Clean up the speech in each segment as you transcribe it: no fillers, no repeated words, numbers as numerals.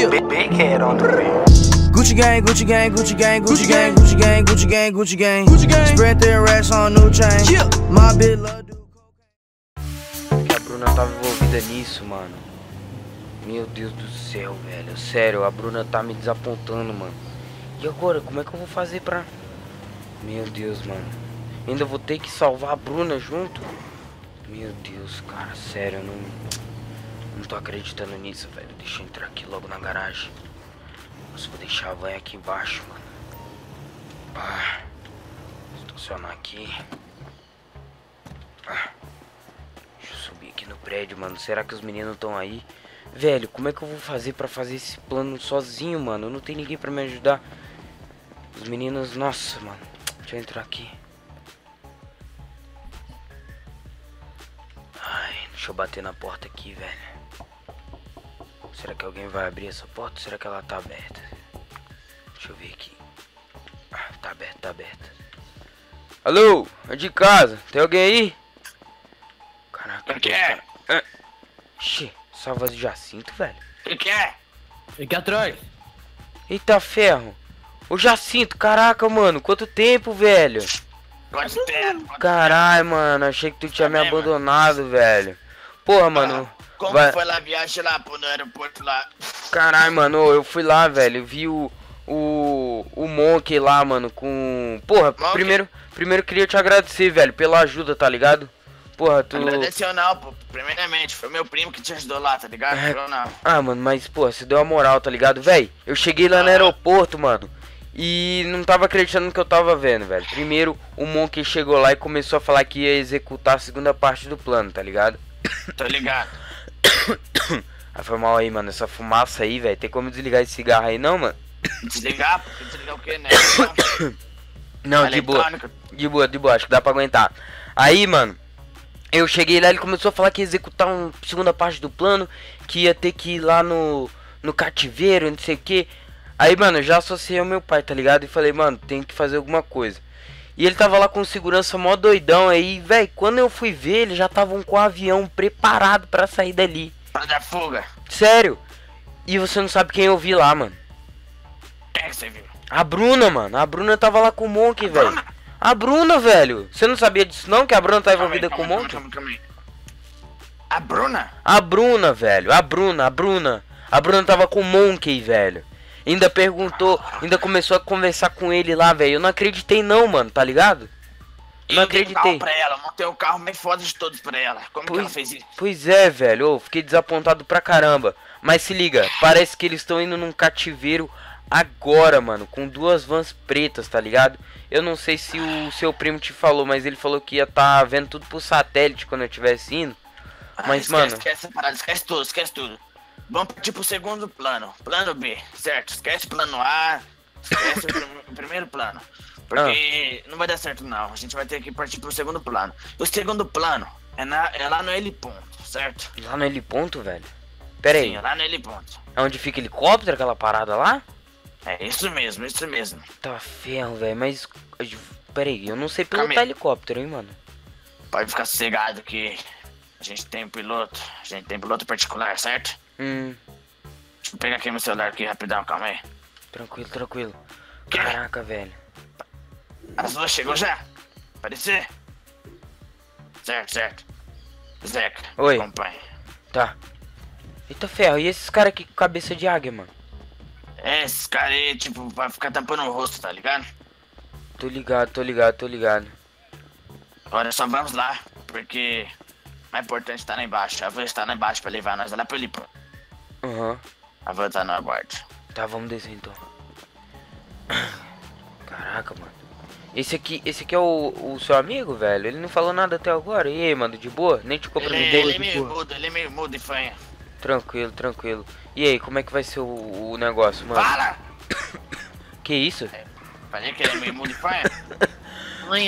Big head on the beat. Gucci gang, Gucci gang, Gucci gang, Gucci gang, Gucci gang, Gucci gang, Gucci gang, Gucci gang. Spread their racks on new chain. My bitch love do cocaine. Que a Bruna tava envolvida nisso, mano. Meu Deus do céu, velho. Sério, a Bruna tá me desapontando, mano. E agora, como é que eu vou fazer pra... Meu Deus, mano. Ainda vou ter que salvar a Bruna junto? Meu Deus, cara, sério, eu não tô acreditando nisso, velho. Deixa eu entrar aqui logo na garagem. Nossa, vou deixar a van aqui embaixo, mano. Pá. Estacionar aqui. Pá. Deixa eu subir aqui no prédio, mano. Será que os meninos estão aí? Velho, como é que eu vou fazer pra fazer esse plano sozinho, mano? Eu não tenho ninguém pra me ajudar. Os meninos... Nossa, mano. Deixa eu entrar aqui. Ai, deixa eu bater na porta aqui, velho. Será que alguém vai abrir essa porta? Será que ela tá aberta? Deixa eu ver aqui. Ah, tá aberta, tá aberta. Alô? É de casa? Tem alguém aí? Caraca. O que é? Ixi, essa voz de Jacinto, velho. O que é? Fique atrás. Eita ferro. Ô Jacinto, caraca, mano. Quanto tempo, velho? Quanto tempo? Caralho, mano. Achei que tu tinha me abandonado, velho. Porra, mano. Como foi lá a viagem lá no aeroporto lá? Caralho, mano, eu fui lá, velho, eu vi o Monk lá, mano, com... Porra, primeiro queria te agradecer, velho, pela ajuda, tá ligado? Porra, tu... Agradeceu não, pô, primeiramente, foi meu primo que te ajudou lá, tá ligado? Eu não. Ah, mano, mas, porra, você deu a moral, tá ligado? Velho, eu cheguei lá no aeroporto, mano, e não tava acreditando no que eu tava vendo, velho. Primeiro, o Monk chegou lá e começou a falar que ia executar a segunda parte do plano, tá ligado? Tô ligado. Ah, foi mal aí, mano, essa fumaça aí, velho. Tem como desligar esse cigarro aí, não, mano? Desligar? Porque desligar o que, né? Não, de boa. De boa, acho que dá pra aguentar. Aí, mano, eu cheguei lá, ele começou a falar que ia executar uma segunda parte do plano, que ia ter que ir lá no cativeiro, não sei o que. Aí, mano, eu já associei ao meu pai, tá ligado? E falei, mano, tem que fazer alguma coisa. E ele tava lá com segurança mó doidão aí, velho. Quando eu fui ver, eles já estavam com o avião preparado pra sair dali. Pra dar fuga. Sério. E você não sabe quem eu vi lá, mano. Quem que você viu? A Bruna, mano. A Bruna tava lá com o Monk, velho. A Bruna, velho. Você não sabia disso não? Que a Bruna tá envolvida com o Monk? Calma aí. A Bruna? A Bruna, velho. A Bruna. A Bruna tava com o Monk, velho. Ainda perguntou, ainda começou a conversar com ele lá, velho. Eu não acreditei não, mano, tá ligado? Não acreditei. Pra ela, montei o carro mais foda de todos pra ela. Como que ela fez isso? Pois é, velho. Eu fiquei desapontado pra caramba. Mas se liga, parece que eles estão indo num cativeiro agora, mano. Com duas vans pretas, tá ligado? Eu não sei se o seu primo te falou, mas ele falou que ia tá vendo tudo por satélite quando eu estivesse indo. Mas, esquece, mano... Esquece essa parada, esquece tudo. Vamos partir pro segundo plano. Plano B, certo? Esquece plano A. Esquece o primeiro plano. Porque não vai dar certo não. A gente vai ter que partir pro segundo plano. O segundo plano é lá no heliponto, certo? Lá no heliponto, velho? Pera aí. Sim, lá no heliponto. É onde fica helicóptero, aquela parada lá? É isso mesmo, isso mesmo. Tá ferro, velho, mas... Pera aí, eu não sei pilotar helicóptero, hein, mano. Pode ficar sossegado que a gente tem piloto. A gente tem piloto particular, certo? Deixa eu pegar aqui meu celular aqui rapidão, calma aí. Tranquilo. Caraca, velho. As duas chegou já? Aparecer? Certo. Zeca, oi. acompanha. Tá. Eita ferro, e esses caras aqui com cabeça de águia, mano? É, esses caras aí, tipo, vai ficar tampando o rosto, tá ligado? Tô ligado. Agora só vamos lá, porque o mais importante tá lá embaixo. A van está lá embaixo pra levar nós lá pro heliponto. A van tá no aguardo. Tá, vamos descer então. Caraca, mano. Esse aqui é o seu amigo, velho? Ele não falou nada até agora. E aí, mano, de boa? Nem te cumprimentei. Ele é meio mudo e fanha. Tranquilo. E aí, como é que vai ser o negócio, mano? Fala! Que isso? Falei que ele é meio mudo e fanha? Oi.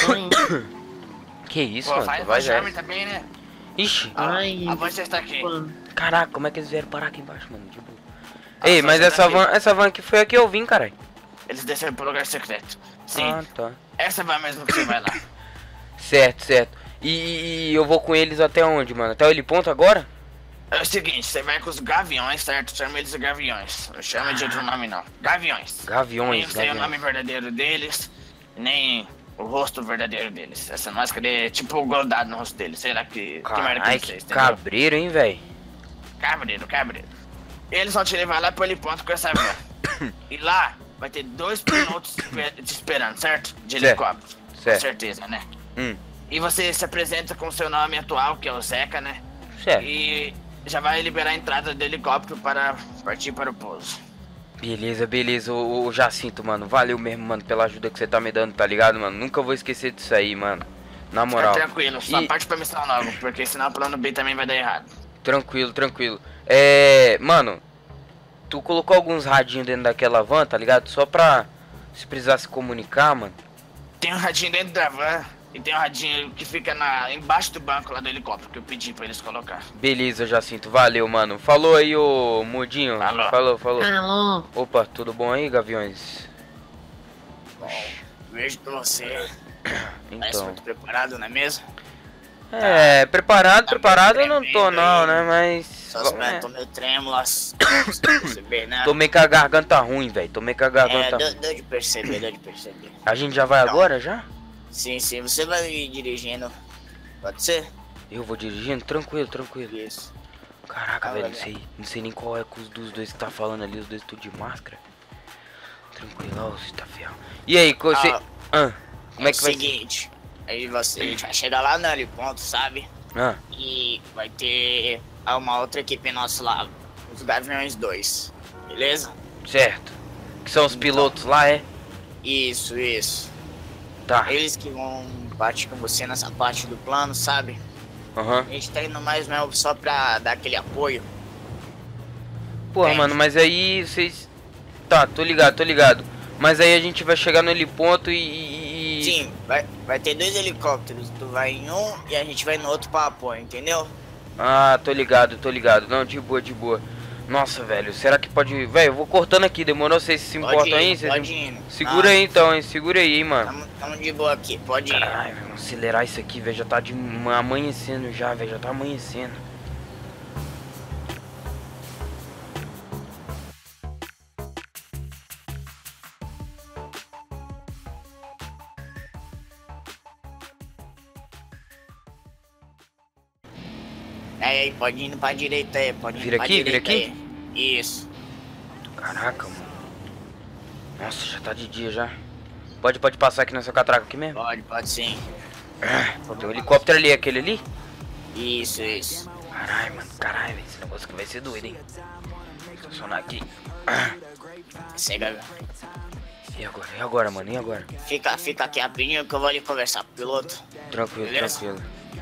Que isso, Pô, mano? faz Vai charme também, né? Ixi. Ai, a van já está aqui. Caraca, como é que eles vieram parar aqui embaixo, mano? De boa. Ei, mas essa van aqui foi a que eu vim, caralho. Eles desceram pro lugar secreto. Sim. Ah, tá. Essa vai mesmo que você vai lá. Certo. E eu vou com eles até onde, mano? Até o heliponto agora? É o seguinte, você vai com os gaviões, certo? Chama eles de gaviões. Não chama de outro nome, não. Gaviões. Gaviões, Nem sei o gaviões. nome verdadeiro deles, nem o rosto verdadeiro deles. Essa máscara é tipo grudado no rosto deles. Será que merda Caralho, que que vocês, entendeu? cabreiro, hein, velho? Cabreiro. Eles vão te levar lá pro heliponto com essa van. E lá vai ter 2 pilotos te esperando, certo? De Certo. helicóptero. Certo. Com certeza, né? Hum, E você se apresenta com seu nome atual, que é o Zeca, né? certo. E já vai liberar a entrada do helicóptero para partir para o pouso. Beleza, ô Jacinto, mano. Valeu mesmo, mano, pela ajuda que você tá me dando, tá ligado, mano? Nunca vou esquecer disso aí, mano. Na moral. Fica tranquilo, só E- parte pra missão logo, porque senão o plano B também vai dar errado. Tranquilo. Mano, tu colocou alguns radinhos dentro daquela van, tá ligado? Só pra se precisar se comunicar, mano. Tem um radinho dentro da van e tem um radinho que fica embaixo do banco lá do helicóptero, que eu pedi pra eles colocar. Beleza, Jacinto, valeu, mano. Falou aí, ô Mudinho. Falou. Falou. Alô? Opa, tudo bom aí, Gaviões? Vejo que você parece Então. muito preparado, não é mesmo? Preparado eu não tô tremendo não, aí. né, mas... Suas pernas estão meio trêmulas. Você vê, né? Tomei com a garganta ruim, velho. Tomei com a garganta ruim. Deu de perceber. A gente já vai Não. agora, já? Sim, você vai dirigindo. Pode ser? Eu vou dirigindo? Tranquilo. Isso. Caraca, Ah, velho, legal. não sei nem qual é que os dos dois que tá falando ali, os dois tudo de máscara. Tranquilo, ó, você tá ferrado. E aí, você... como é que vai ser? Seguinte, aí a gente vai chegar lá no heliponto, sabe? Ah, E vai ter uma outra equipe nossa lá, os Gaviões 2, beleza? certo. Que são os pilotos lá, é? Isso. Tá. Eles que vão partir com você nessa parte do plano, sabe? Aham. A gente tá indo mais mesmo só pra dar aquele apoio. Porra, Tem. mano, mas aí vocês... Tá, tô ligado. Mas aí a gente vai chegar no heliponto e... Sim, vai ter 2 helicópteros, tu vai em um e a gente vai no outro pra apoio, entendeu? Ah, tô ligado. Não, de boa. Nossa, velho, será que pode... Velho, eu vou cortando aqui, demorou? Vocês se importam aí? Vocês- Pode ir. Segura aí então, hein? Segura aí, hein, mano. Tamo de boa aqui, pode ir. Caralho, vamos acelerar isso aqui, velho. Já tá amanhecendo já, velho. Já tá amanhecendo. Aí, pode ir pra direita aí, pode ir Vira pra aqui, vira direita aqui? aí. Isso. Caraca, mano. Nossa, já tá de dia já. Pode passar aqui nessa catraca aqui mesmo? Pode sim. Tem um helicóptero ali, aquele ali? Isso. Caralho, velho. Esse negócio aqui vai ser doido, hein? Estacionar aqui. Chega, E agora, mano? E agora? fica aqui rapidinho que eu vou ali conversar com o piloto. Tranquilo.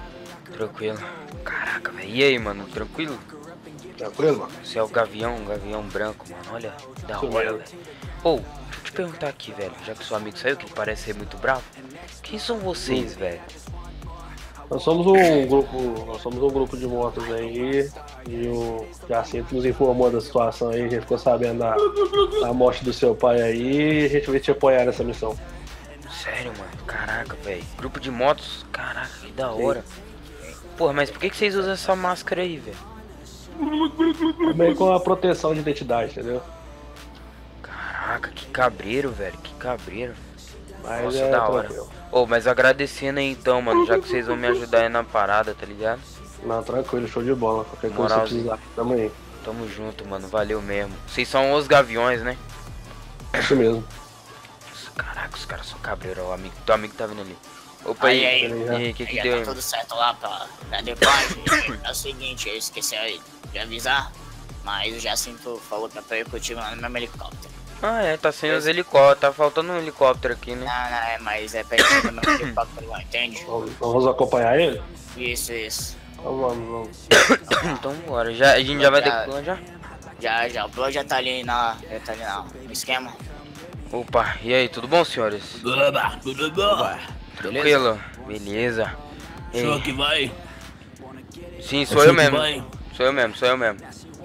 Caraca, velho. E aí, mano? Tranquilo? Tranquilo, mano? Você é o gavião, branco, mano. Olha, da Isso hora, mesmo. velho. Ô, deixa eu te perguntar aqui, velho. Já que seu amigo saiu, que ele parece ser muito bravo. Quem são vocês, velho? Nós somos um grupo de motos aí e o Jacinto nos informou da situação aí, a gente ficou sabendo da morte do seu pai aí e a gente vai te apoiar nessa missão. Sério, mano? Caraca, velho. Grupo de motos? Caraca, que da hora. Porra, mas por que vocês usam essa máscara aí, velho? Também com a proteção de identidade, entendeu? Caraca, que cabreiro, velho. Que cabreiro. Mas Nossa, é da hora. tranquilo. Ô, mas agradecendo aí então, mano, já que vocês vão me ajudar aí na parada, tá ligado? Não, tranquilo, show de bola. Qualquer coisa que você Moralzinho. precisar, tamo aí. Tamo junto, mano, valeu mesmo. Vocês são os gaviões, né? Isso mesmo. Nossa, caraca, os caras são cabreiros, ó, teu amigo tá vindo ali. Opa, aí, Aí, que já deu aí? tá tudo certo lá pra decolagem. É o seguinte, eu esqueci aí de avisar, mas o Jacinto falou pra eu contigo lá no mesmo helicóptero. Ah, é, tá sem os helicópteros, tá faltando um helicóptero aqui, né? Não, mas é pertinho do mesmo helicóptero lá, entende? Vamos acompanhar ele? Isso. Então vamos. Então bora, a gente já vai decolar já? Já, o plano já tá ali no esquema. Opa, e aí, tudo bom, senhores? Tudo bom? Tranquilo? Beleza. E aí? que vai? Sim, sou eu que mesmo. vai? Sou eu mesmo.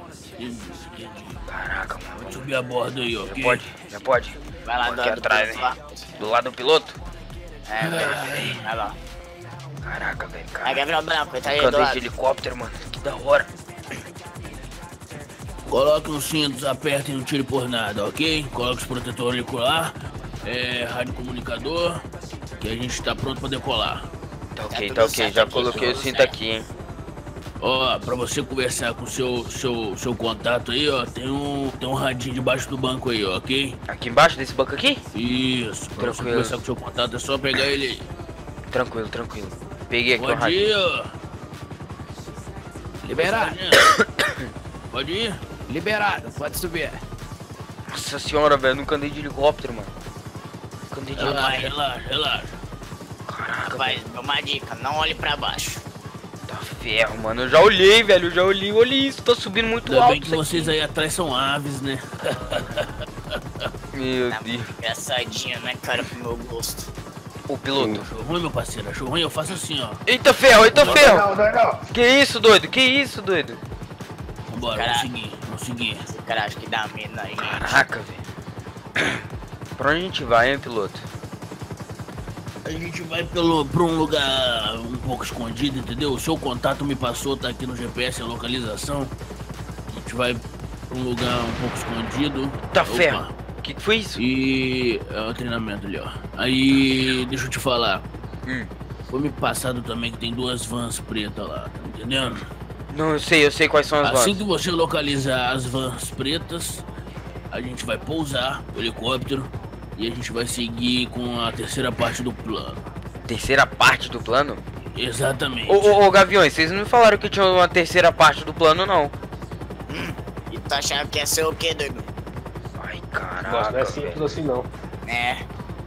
Caraca, mano. Subir a bordo aí, ó. Já pode. Vai lá, Aqui atrás, piloto hein? lá. Do lado do piloto? Vai lá. Caraca, velho, Aí, cara. Gabriel Branco, ele tá aí do Cadê de lado. helicóptero, mano? Que da hora. Coloque os cintos, aperte e não tire por nada, ok? Coloque os protetores auricular, rádio comunicador, que a gente tá pronto pra decolar. Tá ok. Já coloquei o cinto aqui, hein? Ó, pra você conversar com o seu contato aí, ó, tem um radinho debaixo do banco aí, ó, ok? Aqui embaixo desse banco aqui? Isso, pra você Tranquilo. conversar com o seu contato é só pegar ele aí. Tranquilo. Peguei aqui o Pode rádio. ir, ó. Liberado. Pode ir? Liberado, pode subir. Nossa senhora, velho, nunca andei de helicóptero, mano. Nunca andei de helicóptero. Relaxa. Caraca, Rapaz, uma dica, não olhe pra baixo. tá ferro, mano. Eu já olhei, velho, olha isso, tá subindo muito Ainda alto bem que isso vocês aí atrás são aves, né? aqui. Meu Tá Deus. muito engraçadinho, né, cara, pro meu gosto. O piloto. Achou ruim, meu parceiro? Achou ruim? Eu faço assim, ó. Eita ferro. Não. Que isso, doido? Vambora, Caraca. vamos seguir. Esse cara acho que dá medo aí. Caraca, velho. Pra onde a gente vai, hein, piloto? A gente vai pra um lugar um pouco escondido, entendeu? O seu contato me passou, tá aqui no GPS, a localização. A gente vai pra um lugar um pouco escondido. Tá Opa. ferro. Que foi isso? E é o treinamento ali, ó. Aí, deixa eu te falar. Foi me passado também que tem 2 vans pretas lá, tá entendendo? Não, eu sei quais são as Assim vans. que você localizar as vans pretas, a gente vai pousar o helicóptero e a gente vai seguir com a terceira parte do plano. Terceira parte do plano? Exatamente. Ô, Gaviões, vocês não me falaram que tinha uma terceira parte do plano, não. E tu achava que ia ser o quê, doido? Ai, Nossa, não caraca, é simples velho. assim não. É,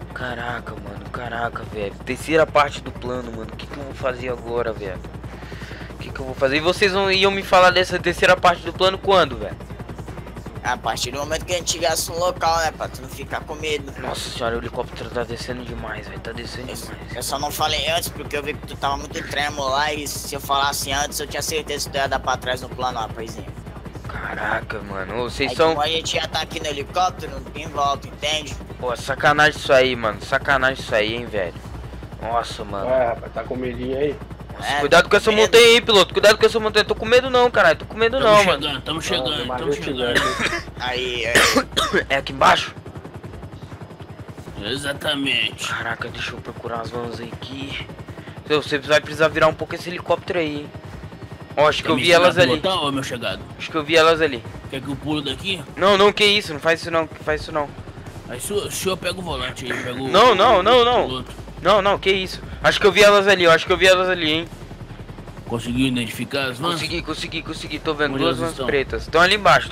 Caraca, velho. Terceira parte do plano, mano. O que eu vou fazer agora, velho? O que eu vou fazer? E vocês iam me falar dessa terceira parte do plano quando, velho? a partir do momento que a gente chegasse no local, né, pra tu não ficar com medo. Nossa senhora, o helicóptero tá descendo demais, velho. Tá descendo demais. Eu só não falei antes porque eu vi que tu tava muito trêmulo lá e se eu falasse antes eu tinha certeza que tu ia dar pra trás no plano lá, poisinho. Caraca, mano. Ô, vocês Aí são... como a gente já tá aqui no helicóptero, em volta, entende? Pô, sacanagem isso aí, mano. Sacanagem isso aí, hein, velho. Nossa, mano. Ué, rapaz, tá com medinho aí? É, Cuidado com essa medo. montanha aí, piloto. Cuidado com essa montanha. Tô com medo não, caralho. Tô com medo não, mano. Tamo Não, chegando. Aí, É aqui embaixo? Exatamente. Caraca, deixa eu procurar as vans aqui. Você vai precisar virar um pouco esse helicóptero aí, hein. Ó, acho que eu vi elas ali. Ô, meu chegado. Acho que eu vi elas ali. Quer que eu pulo daqui? Não, que isso. Não faz isso não. Que faz isso não. Aí o senhor pega o volante aí, pega o... Não. o piloto. Não, que isso. Acho que eu vi elas ali, hein. Conseguiu identificar as vans? Consegui. Tô vendo Onde duas elas vans estão? pretas. Estão ali embaixo.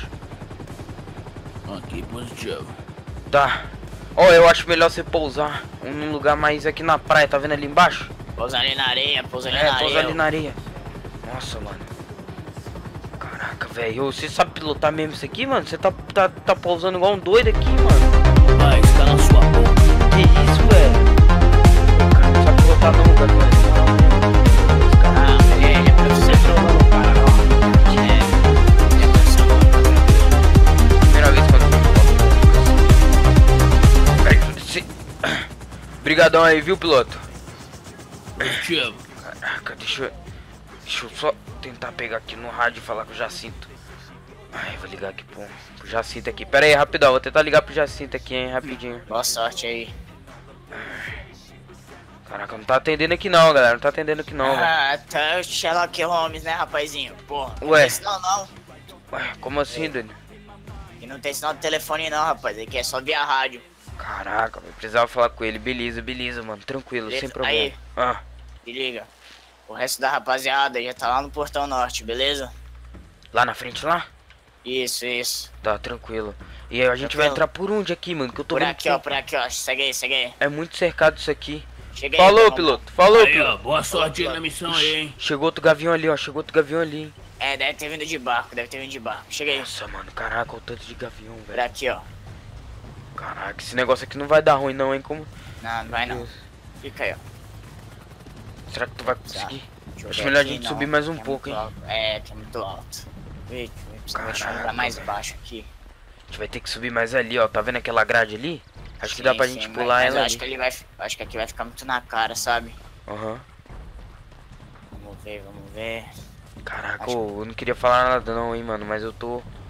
Ok, positivo. Tá. Ó, eu acho melhor você pousar num lugar mais aqui na praia. Tá vendo ali embaixo? pousa ali na areia, pousa ali É, na pousa areia. ali na areia. Nossa, mano. Caraca, velho. Você sabe pilotar mesmo isso aqui, mano? Você tá pousando igual um doido aqui, mano. Vai, cala sua boca. Que isso, velho? Cara, não sabe pilotar não, cara. Ah, ele é profissional, cara, ó. É profissional. Primeira vez quando eu Brigadão aí, viu, piloto? Positivo. Caraca, deixa eu só tentar pegar aqui no rádio e falar com o Jacinto. Ai, vou ligar aqui pro Jacinto aqui. Pera aí, rapidão, vou tentar ligar pro Jacinto aqui, hein, rapidinho. Boa sorte aí. Caraca, não tá atendendo aqui não, galera. Não tá atendendo aqui não, velho. Ah, tá o Sherlock Holmes, né, rapazinho? Porra, não Ué. tem sinal não. Ué, como assim, Dani? E não tem sinal de telefone não, rapaz. Aqui é só via rádio. Caraca, eu precisava falar com ele. Beleza, mano. Tranquilo, Beleza, sem problema. aí. Ah, Se liga. O resto da rapaziada já tá lá no Portão Norte, beleza? lá na frente lá? Isso. Tá, tranquilo. E aí a gente Tranquilo. vai entrar por onde aqui, mano? Que eu tô Por vendo aqui, ó, por aqui, ó. Segue aí. é muito cercado isso aqui. Chega aí. Falou, vamos. piloto. Falou, Aí, ó, piloto. boa sorte aí na missão aí, hein. Chegou outro gavião ali, ó. Hein. É, deve ter vindo de barco, Chega aí. Nossa, mano. Caraca, o tanto de gavião, Por velho. aqui, ó. Caraca, esse negócio aqui não vai dar ruim não, hein? Como... Não vai não. Deus. Fica aí, ó. Será que tu vai conseguir? Deixa eu Acho ver melhor a aqui, gente não, subir mais um que é pouco, muito hein? alto. É, que é muito alto. Deixa eu Caraca, pra mais velho. baixo aqui. A gente vai ter que subir mais ali, ó. Tá vendo aquela grade ali? Acho que dá pra gente pular mas ela eu ali. acho que ele vai. Acho que aqui vai ficar muito na cara, sabe? Aham. Vamos ver. Caraca, ô, eu não queria falar nada não, hein, mano. Mas eu tô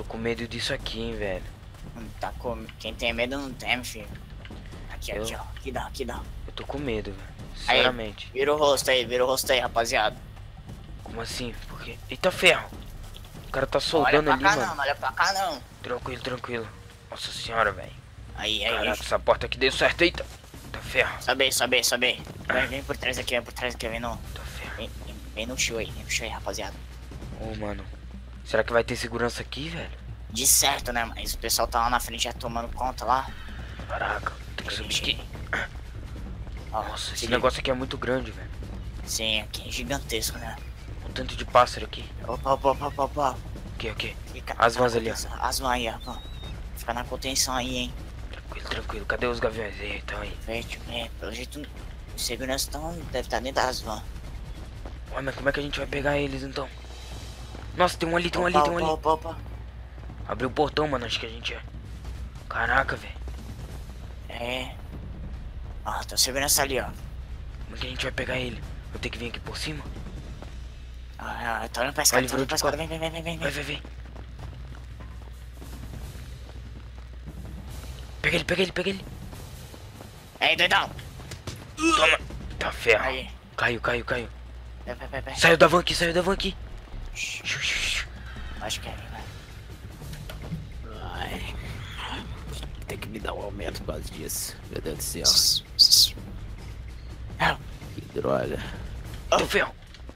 com medo disso aqui, hein, velho. Tá com... Quem tem medo não teme, filho. Aqui, Eu- aqui, ó. Aqui dá. Eu tô com medo, velho. Aí, Sinceramente. vira o rosto aí, rapaziada. Como assim? Porque... Eita ferro! O cara tá Olha soldando pra ali, cá mano. não, olha pra cá não. Tranquilo, tranquilo. Nossa senhora, velho. Aí. Caraca, essa porta aqui deu certo. Eita! Eita ferro. Saber. Vem por trás aqui, vem no... Eita ferro. Vem no show aí, rapaziada. Ô, mano. Será que vai ter segurança aqui, velho? De certo, né, mas o pessoal tá lá na frente já tomando conta lá. Caraca, tem que subir aqui. Ó, Nossa, se esse liga. negócio aqui é muito grande, velho. Sim, aqui é gigantesco, né? Um tanto de pássaro aqui. Opa. Aqui. Fica As na vans ali, ó. contenção. As vans aí, ó. Fica na contenção aí, hein. Tranquilo. Cadê os gaviões? Então aí. Pelo jeito, os seguranças deve estar dentro das vans. Ué, mas como é que a gente vai pegar eles, então? Nossa, tem um ali. Opa. Abriu o portão, mano. Acho que a gente é... Caraca, velho. É. Ó, tem segurança ali, ó. Como é que a gente vai pegar ele? Vou ter que vir aqui por cima? Tá olhando pra Olha, escada, virou de costas. Vem. Vai. Pega ele. Aí, doidão. Toma. Tá ferro. Aí. Caiu. Vai. Saiu da van aqui. Acho que é, vai. Ai. Tem que me dar um aumento por causa disso. Meu Deus do céu. Que droga. Tá ferro.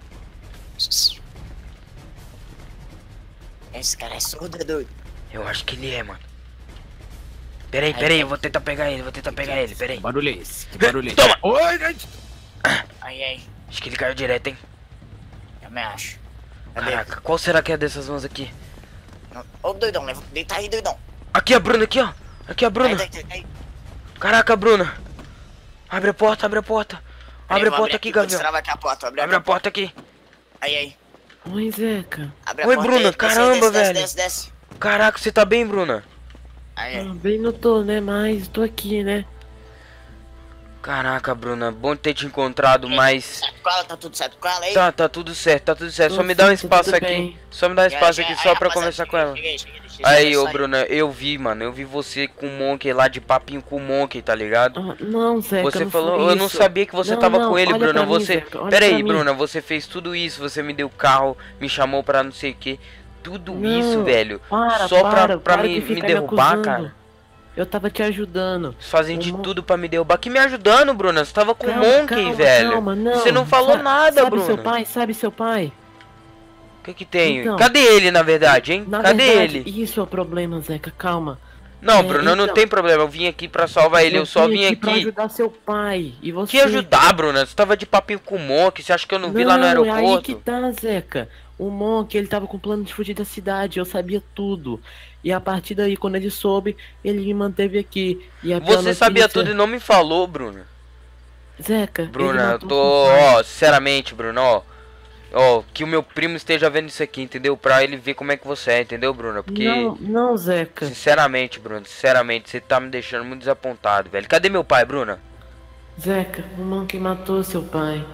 Esse cara é surdo, é doido. Eu acho que ele é, mano. Peraí, eu vou tentar pegar ele, peraí. Que barulho é esse? Que barulho é esse? Toma! Oi, Aí. Acho que ele caiu direto, hein? Eu me acho. Cadê? Caraca, qual será que é dessas vans aqui? Ô, doidão, deita aí, doidão. Aqui a Bruna, aqui, ó. Aqui a Bruna. Aí. Caraca, Bruna. Abre a porta. Abre a porta aqui, Vou Gabriel. destravar aqui a porta, Abre a porta aqui. Aí. Oi, Zeca. Abre a Oi, porta Bruna, aí, caramba, velho. Desce. Caraca, você tá bem, Bruna? Aí. Bem não tô, né? Mas tô aqui, né? Caraca, Bruna, bom ter te encontrado, mas... Certo com ela, tá tudo certo com ela aí? Tá tudo certo. Só Tô me dá um certo, espaço tudo aqui. bem. Só me dá um espaço aqui só pra conversar com ela. Cheguei, Aí, ô, Bruna, eu vi você com o Monkey lá, de papinho com o Monkey, tá ligado? Ah, não, Zeca, Você não falou, foi eu não isso. sabia que você Não, tava não, com ele, olha Bruna. pra mim, Você. Zeca, olha Pera pra aí, mim. Bruna, você fez tudo isso, você me deu carro, me chamou pra não sei o que. Tudo Não, isso, velho. Para, Só pra para me de ficar derrubar, acusando. cara. Eu tava te ajudando. Vocês fazem de O Mon- tudo pra me derrubar. Que me ajudando, Bruna? Você tava com o Calma, Monkey, calma, velho. calma, não. Você não falou nada, sabe Bruna. Sabe seu pai? O que tem? Então, Cadê ele, na verdade, hein? Na Cadê verdade, ele? isso é o problema, Zeca, calma. Não, É, Bruna, não então- tem problema. Eu vim aqui pra salvar ele. Eu só vim aqui pra aqui. ajudar seu pai. E você... Que ajudar, Bruna? Você tava de papinho com o Monkey. Você acha que eu não vi lá no Não, é aí aeroporto? que tá, Zeca. O Monk, ele tava com plano de fugir da cidade, eu sabia tudo. E a partir daí, quando ele soube, ele me manteve aqui. E a pior Você sabia notícia- tudo e não me falou, Bruna. Zeca, ele Bruna, eu matou tô, seu pai. ó, sinceramente, Bruna, ó, que o meu primo esteja vendo isso aqui, entendeu? Pra ele ver como é que você é, entendeu, Bruna? Porque, Não, Zeca. sinceramente, Bruna, sinceramente, você tá me deixando muito desapontado, velho. Cadê meu pai, Bruna? Zeca, o Monk matou seu pai.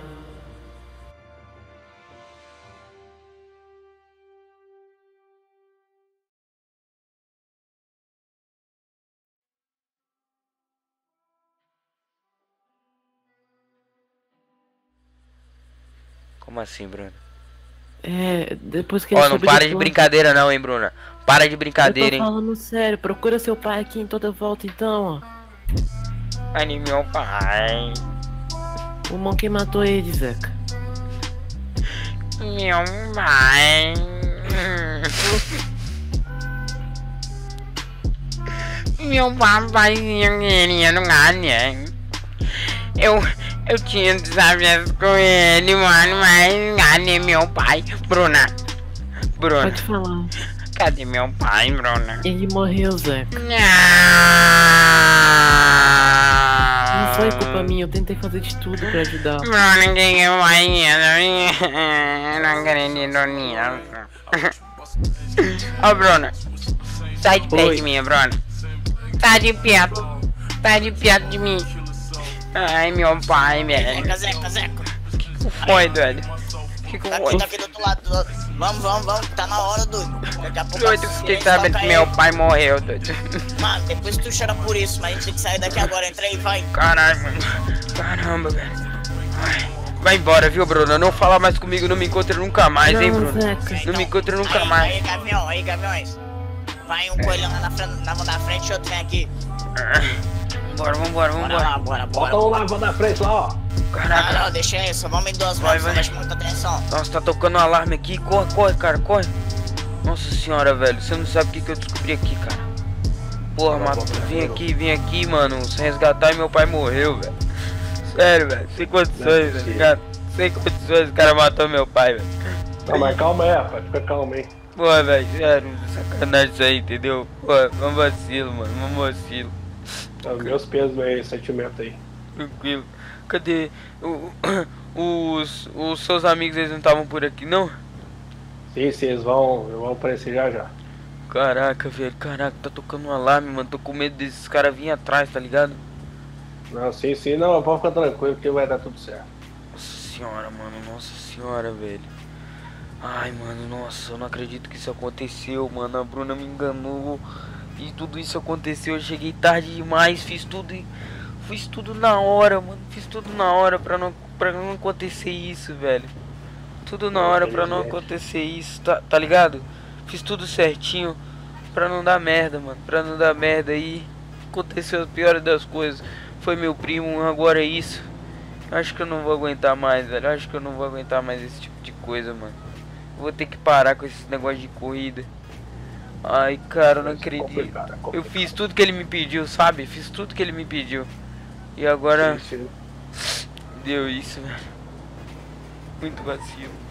Como assim, Bruna? É, depois que ele Ó, não soube para do de plano- brincadeira não, hein, Bruna. Para de Eu brincadeira, tô hein. falando sério, procura seu pai aqui em toda volta então, ó. Ai, meu pai. O Monk matou ele, Zeca. Meu pai. Meu papaizinho querido, né? Eu tinha desafios com ele, mano, mas cadê meu pai? Bruna, Pode falar. cadê meu pai, Bruna? Ele morreu, Zeca. Não Não foi culpa minha, eu tentei fazer de tudo pra ajudar. Bruna, quem é o pai? Não acredito nisso. Ô, Bruna, sai de perto Oi. de mim, Bruna. Tá de perto de mim. Ai, meu pai, velho. Zeca. O que foi, velho? O que Tá foi? aqui do outro lado. Vamos, tá na hora, doido. Daqui a pouco Doido, fiquei sabendo que meu pai morreu, doido. Mano, depois tu chora por isso, mas a gente tem que sair daqui agora. Entra aí, vai. Caralho, mano. Caramba, velho. Ai, vai embora, viu, Bruno? Não fala mais comigo, não me encontre nunca mais, hein, Bruno? Não me encontre nunca mais. Aí, gaviões. Vai um coelhão lá na frente e outro vem aqui. Vambora. Bora. Bota um lá na frente lá, ó. Caraca. Não, deixa isso, vamos em duas mãos, não preste muita atenção. Nossa, tá tocando um alarme aqui. Corre, cara, corre. Nossa senhora, velho. Você não sabe o que eu descobri aqui, cara. Porra, Mato, vim aqui, mano. Se resgatar e meu pai morreu, velho. Sério, velho. Sem condições, velho. Cara, sem condições, o cara matou meu pai, velho. Não, mas calma aí, rapaz. Fica calmo aí. Porra, velho. Sério, sacanagem isso aí, entendeu? Porra, um vacilo, mano. Um vacilo. Meus pesos aí, sentimento aí. Tranquilo. Cadê? Os seus amigos, eles não estavam por aqui, não? Sim, eles vão aparecer já. Caraca, velho. Caraca, tá tocando um alarme, mano. Tô com medo desses caras virem atrás, tá ligado? Não, sim, não, pode ficar tranquilo que vai dar tudo certo. Nossa senhora, mano. Nossa senhora, velho. Ai, mano, nossa, eu não acredito que isso aconteceu, mano. A Bruna me enganou. E tudo isso aconteceu. Eu cheguei tarde demais, fiz tudo na hora, mano. Fiz tudo na hora pra não acontecer isso, velho. Tudo na hora pra não acontecer isso, tá ligado? Fiz tudo certinho pra não dar merda, mano. Pra não dar merda aí. Aconteceu a pior das coisas. Foi meu primo, agora é isso. Acho que eu não vou aguentar mais, velho. Acho que eu não vou aguentar mais esse tipo de coisa, mano. Eu vou ter que parar com esse negócio de corrida. Ai, cara, eu não acredito. Eu fiz tudo que ele me pediu, sabe? Fiz tudo que ele me pediu. E agora... Sim. Deu isso, velho. Muito vacilo.